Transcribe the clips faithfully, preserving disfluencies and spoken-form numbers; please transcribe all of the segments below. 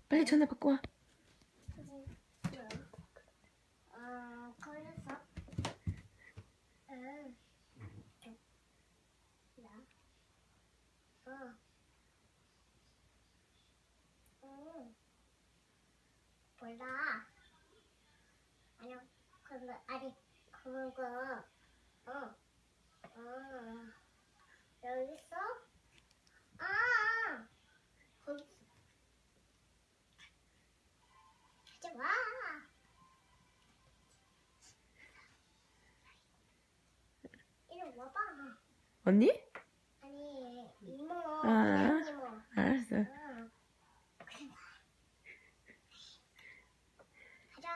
빨리 전화 받고 와. 어, 걸렸어? 응. 나? 어. 응. 몰라. 아니야. 그거, 아니, 그거, 어. 어. 여기 있어? 아! 거기 있어. 가지 마! 이리 와봐. 언니? 아니, 이모. 아. 그냥 이모. 알았어. 응. 가자.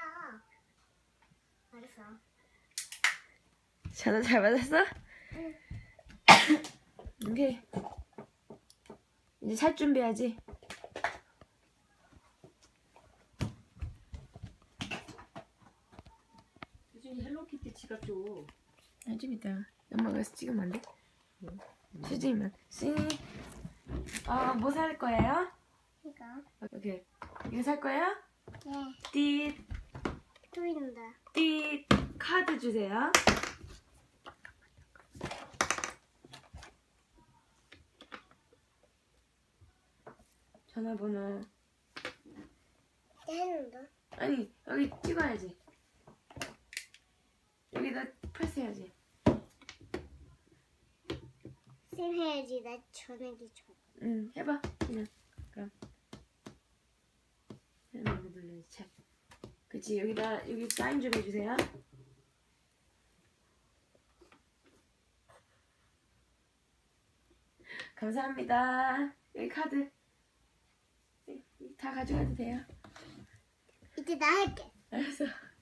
알았어. 전화 잘 받았어? 응. 오케이. 이제 살 준비해야지. 수진이 헬로키티 지갑 줘. 아, 좀 이따 엄마가 찍으면 안 돼? 응. 수진이만. 수진이. 어, 뭐 살 거예요? 이거. 오케이. 이거 살 거예요? 네. 띠, 또 있는다. 띠, 카드 주세요. 전화번호. 했는다. 아니, 여기 찍어야지. 여기다 프레스해야지. 쌤 해야지. 나 전화기 줘. 응, 해봐. 그냥. 그럼. 이거 눌러야지. 참. 그치, 여기다, 여기 사인 좀 해주세요. 감사합니다. 여기 카드. 다 가져가도 돼요. 이제 나 할게. 알았어.